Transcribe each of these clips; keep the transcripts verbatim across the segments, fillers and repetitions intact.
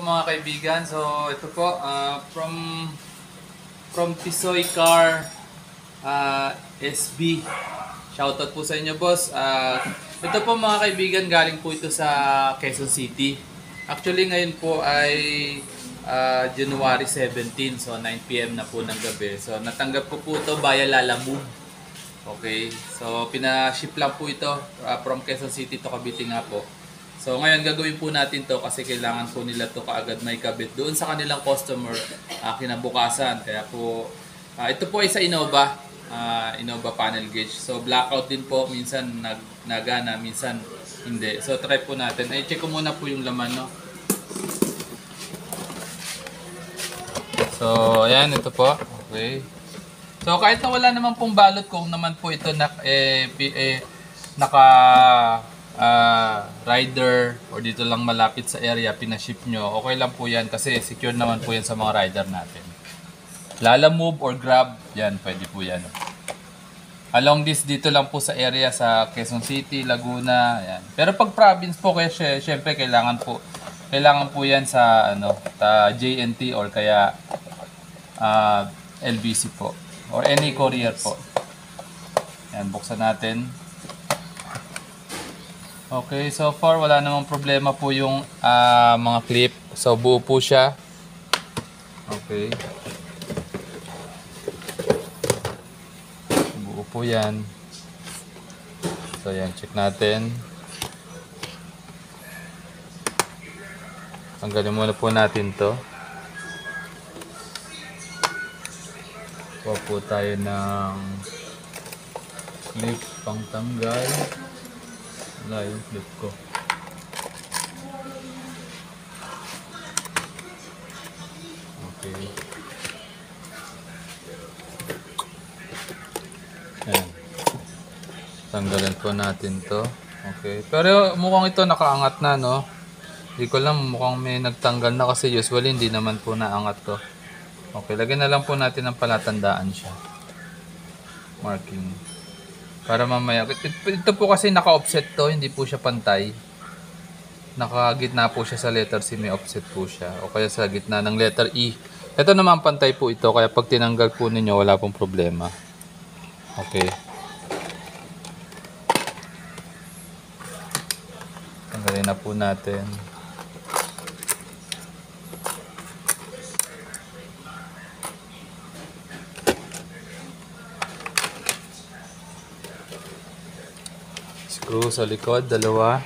mga kaibigan. So ito po uh, from from Tisoy Car uh, S B. Shoutout po sa inyo, boss. Uh, ito po mga kaibigan, galing po ito sa Quezon City. Actually ngayon po ay uh, January seventeenth, so nine p m na po ng gabi. So natanggap ko po ito via Lalamove. Okay, so pinaship lang po ito uh, from Quezon City to Cavite nga po. So ngayon gagawin po natin to kasi kailangan po nila to kaagad may kabit doon sa kanilang customer uh, kinabukasan. Kaya po uh, ito po ay sa Innova, uh, Innova panel gauge. So blackout din po, minsan nag nagana, minsan hindi. So try po natin. Ay check ko muna po yung laman, no. So ayan, ito po. Okay. So kahit na wala naman pong balot, kung naman po ito na eh, eh naka Uh, rider or dito lang malapit sa area, pinaship nyo, okay lang po yan kasi secure naman po yan sa mga rider natin. Lalamove or Grab, yan, pwede po yan. Along this, dito lang po sa area sa Quezon City, Laguna, yan. Pero pag province po, kaya syempre kailangan po, kailangan po yan sa ano, ta J N T or kaya uh, L B C po or any courier po. Yan, buksan natin. Okay, so far wala namang problema po yung uh, mga clip. So buo po siya. Okay. Buo po yan. So yan, check natin. Tanggalin muna po natin to. Kuha po tayo ng clip pang tanggal. Wala yung clip ko. Okay. Ayan. Tanggalin po natin to. Okay. Pero mukhang ito nakaangat na, no? Hindi ko lang, mukhang may nagtanggal na kasi usually hindi naman po naangat to. Okay. Lagyan na lang po natin ng palatandaan siya. Marking. Para mamaya, ito po kasi naka-offset to, hindi po siya pantay. Nakagitna po siya sa letter C, may offset po siya. O kaya sa gitna ng letter E. Ito naman pantay po ito, kaya pag tinanggal po ninyo, wala pong problema. Okay. Tanggalin na po natin. Screw sa likod, dalawa.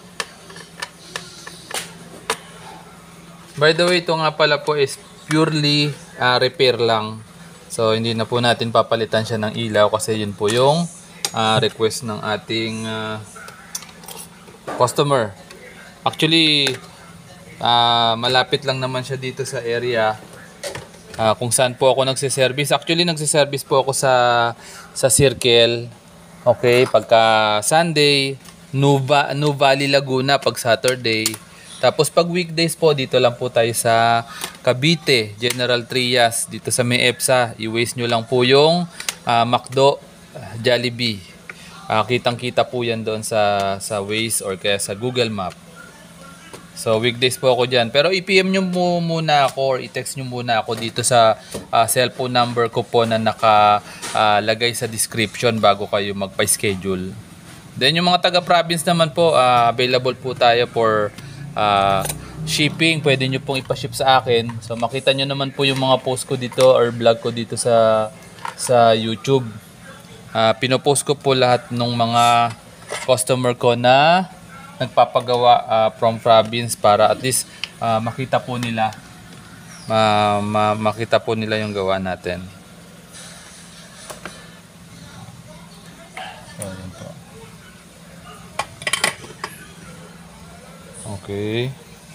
By the way, ito nga pala po is purely uh, repair lang. So, hindi na po natin papalitan siya ng ilaw kasi yun po yung uh, request ng ating uh, customer. Actually, uh, malapit lang naman siya dito sa area uh, kung saan po ako nagsiservice. Actually, nagsiservice po ako sa, sa Circle. Okay, pagka Sunday, New, Va New Valley Laguna pag Saturday. Tapos pag weekdays po, dito lang po tayo sa Cavite, General Trias, dito sa may EPSA. I-waste nyo lang po yung uh, McDo, uh, Jollibee. Uh, kitang-kita po yan doon sa, sa Waze or kaya sa Google Map. So weekdays po ako dyan. Pero i-P M nyo mo muna ako or i-text nyo muna ako dito sa uh, cellphone number ko po na nakalagay uh, sa description bago kayo magpa-schedule. Then yung mga taga-province naman po, uh, available po tayo for uh, shipping. Pwede nyo pong ipaship sa akin. So makita nyo naman po yung mga post ko dito or vlog ko dito sa, sa YouTube. Uh, pinopost ko po lahat ng mga customer ko na nagpapagawa uh, from province para at least uh, makita po nila ma, ma, makita po nila yung gawa natin. So, yun po. Okay.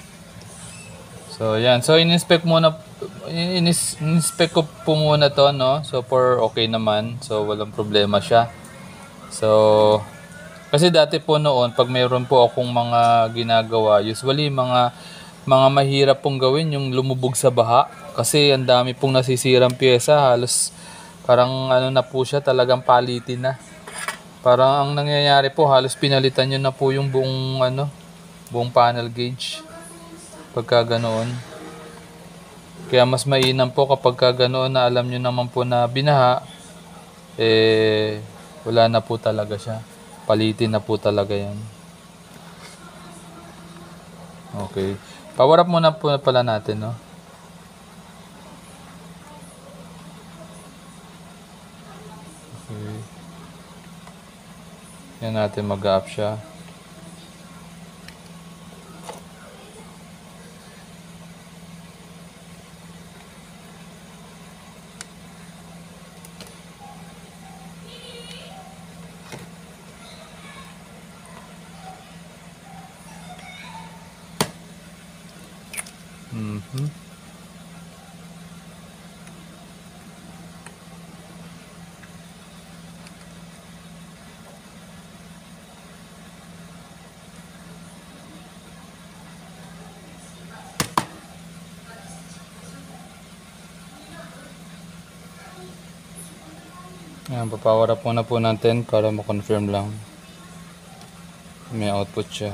So yan. So in-inspect muna in-inspect ko po muna to, no? So for okay naman. So walang problema siya. So kasi dati po noon, pag mayroon po akong mga ginagawa, usually mga mga mahirap pong gawin yung lumubog sa baha. Kasi ang dami pong nasisirang pyesa, halos parang ano na po siya, talagang palitin na. Parang ang nangyayari po, halos pinalitan nyo na po yung buong, ano, buong panel gauge. pagka ganoon. Kaya mas mainam po kapag ka ganoon na alam nyo naman po na binaha, eh wala na po talaga siya. Palitin na po talaga yan. Okay. Power up muna po pala natin, no? Okay. Yan natin mag-up siya. Mm-hmm. Ayan, papower up muna po natin para ma-confirm lang. May output siya.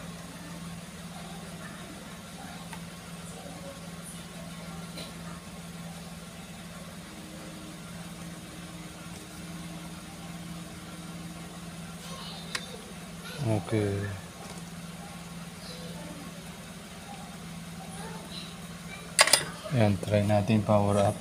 Okay. Ayan, try natin power up.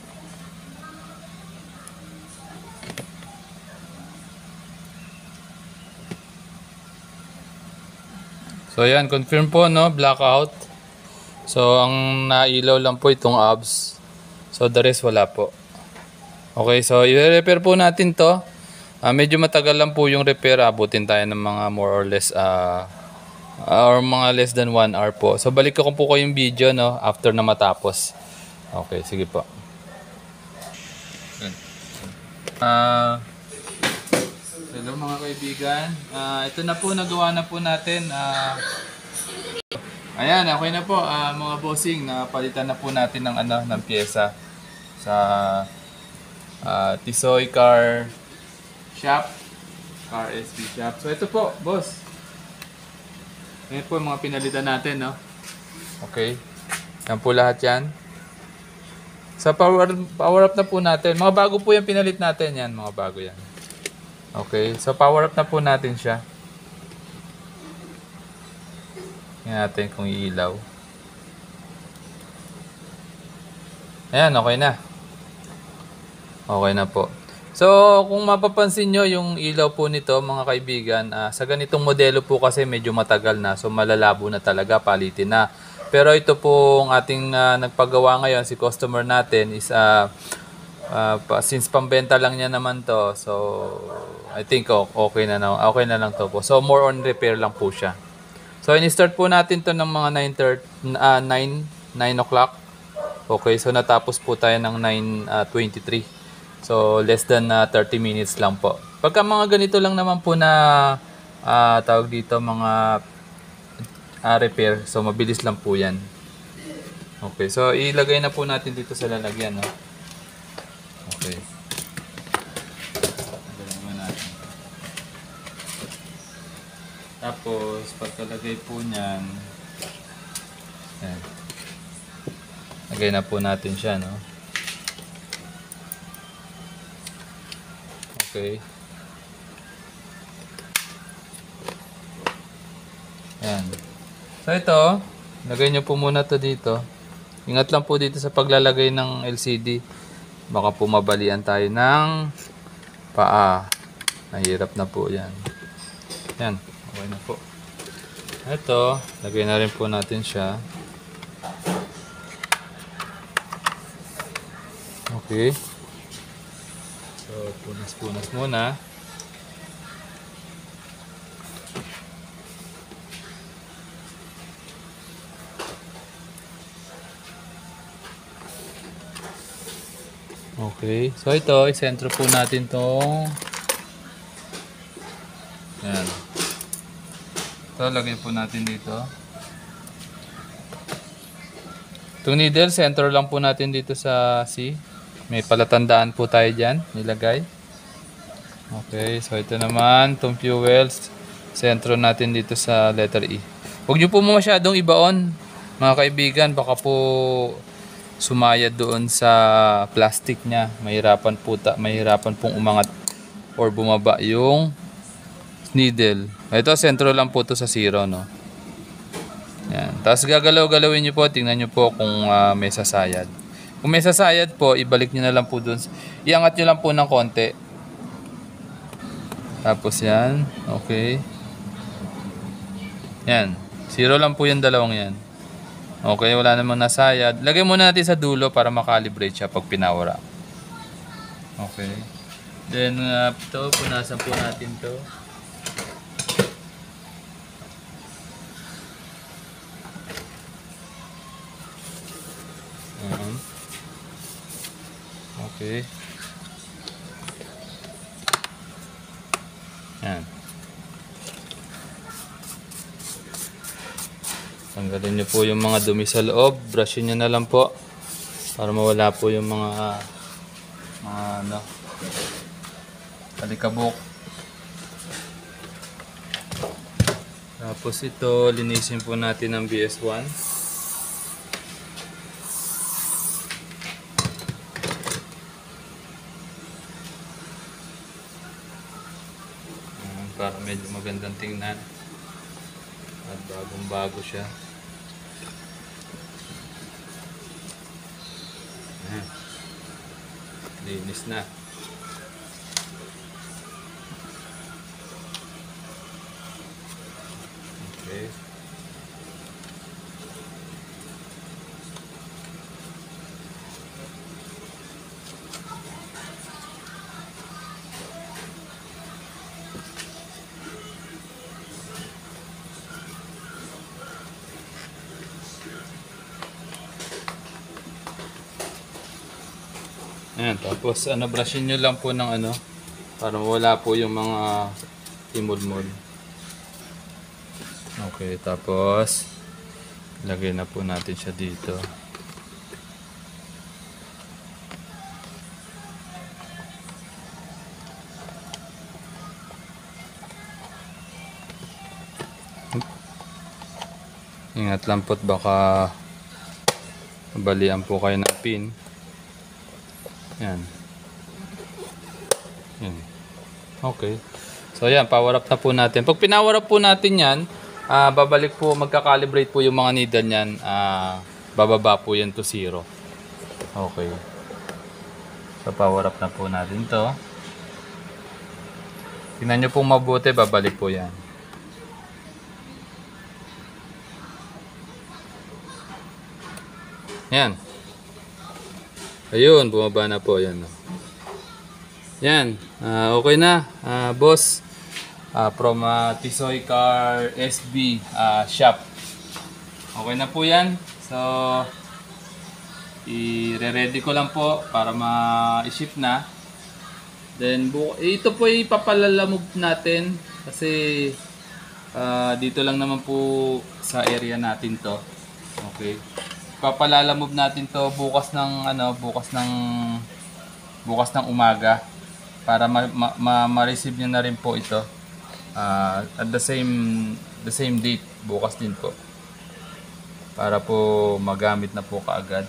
So ayan, confirm po, no, blackout. So ang nailaw lang po itong hubs. So the rest wala po. Okay, so i-repair po natin to. Uh, medyo matagal lang po yung repair. Abutin tayo ng mga more or less uh, or mga less than one hour po. So balik ko po ko yung video, no, after na matapos. Okay, sige po. Uh, hello mga kaibigan. Uh, ito na po, nagawa na po natin. Uh, ayan, okay na po, uh, mga bossing. Napalitan na po natin ng ano, ng pyesa sa uh, Tisoy Car Shop, Car S B Shop. So ito po, boss. Ayan po yung mga pinalitan natin, no? Okay. Yan po lahat yan. Sa power, power up na po natin. Mga bago po yung pinalit natin yan. Mga bago yan. Okay. So power up na po natin siya. Tingnan natin kung iilaw. Ayan. Okay na. Okay na po. So kung mapapansin nyo yung ilaw po nito mga kaibigan. Uh, sa ganitong modelo po kasi medyo matagal na. So malalabo na talaga. Palitin na. Pero ito po ang ating uh, nagpagawa ngayon, si customer natin is uh, uh, since pambenta lang niya naman to, so I think oh, okay na na okay na lang to po. So more on repair lang po siya. So ini-start po natin to ng mga nine thirty, uh, nine o'clock. Okay, so natapos po tayo ng nine twenty-three. So less than uh, thirty minutes lang po. Pagka mga ganito lang naman po na uh, tawag dito mga Uh, repair. So, mabilis lang po yan. Okay. So, ilagay na po natin dito sa lalagyan. No? Okay. Ilagay naman natin. Tapos, pagkalagay po niyan, yan. Lagay na po natin siya. No? Okay. Yan. So ito, lagay nyo po muna to dito. Ingat lang po dito sa paglalagay ng L C D. Baka po mabalian tayo ng paa. Mahirap na po yan. Yan, okay na po. Ito, lagay na rin po natin siya. Okay. So, punas-punas muna. Okay. So ito, isentro po natin tong yan. Ito, lagay po natin dito. Itong needle, center lang po natin dito sa C. May palatandaan po tayo dyan, nilagay. Okay, so ito naman, itong fuels, sentro natin dito sa letter E. Huwag nyo po masyadong ibaon. Mga kaibigan, baka po sumayad doon sa plastic niya. Mahirapan po ta, mahirapan pong umangat or bumaba yung needle. Ito, sentro lang po to sa zero, no? Yan. Tapos gagalaw-galawin nyo po, tingnan nyo po kung uh, may sasayad. Kung may sasayad po, ibalik nyo na lang po doon. Iangat nyo lang po ng konti. Tapos yan, okay. Yan, zero lang po yung dalawang yan. Okay, wala namang nasayad. Lagay muna natin sa dulo para makalibrate siya pag pinawara. Okay. Then, uh, ito, punasan po natin to. Uh-huh. Okay. Yan. Tanggalin nyo po yung mga dumi sa loob. Brushin nyo na lang po. Para mawala po yung mga mga ano alikabok. Tapos ito, linisin po natin ng B S one. Para medyo magandang tingnan. At bagong bago siya. Ayan. Linis na. Okay. Ayan, tapos ano, brushin nyo lang po ng ano para wala po yung mga timol-mol. Okay, tapos lagay na po natin siya dito. Ingat lang po't baka mabalian po kayo ng pin. Yan. Yan. Okay. So yan, power up na po natin. Pag pinower up po natin yan, uh, babalik po, magka-calibrate po yung mga needle niyan. Uh, bababa po yan to zero. Okay. So power up na po natin to. Tingnan nyo pong mabuti, babalik po yan. Yan. Ayun, bumaba na po yan. Yan, uh, okay na, uh, boss. Uh, from uh, Tisoy Car S B uh, shop. Okay na po yan. So, i-ready ko lang po para ma-ship na. Then, ito po ipapalalamog natin kasi uh, dito lang naman po sa area natin to. Okay. Papalalamove natin to bukas ng ano, bukas ng bukas ng umaga para ma-receive ma, ma, ma niyo na rin po ito. Uh, at the same the same date bukas din po. Para po magamit na po kaagad.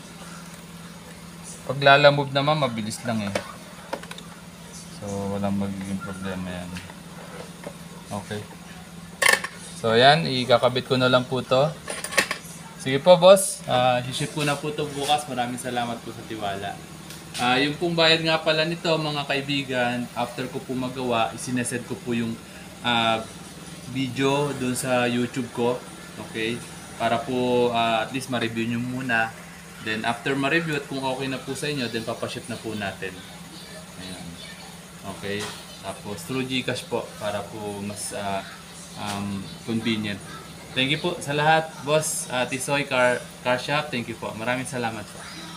Pag lalamove naman mabilis lang eh. So walang magiging problema yan. Okay. So yan, ikakabit ko na lang po to. Sige po boss, uh, ship ko na po ito bukas. Maraming salamat po sa tiwala. Uh, yung pong bayad nga pala nito mga kaibigan, after ko po magawa, isinesend ko po yung uh, video doon sa YouTube ko. Okay? Para po uh, at least ma-review nyo muna. Then after ma-review at kung okay na po sa inyo, then papaship na po natin. Ayan. Okay? Tapos through GCash po para po mas uh, um, convenient. Thank you po sa lahat, boss. uh, Tisoy Car, Car Shop. Thank you po. Maraming salamat po.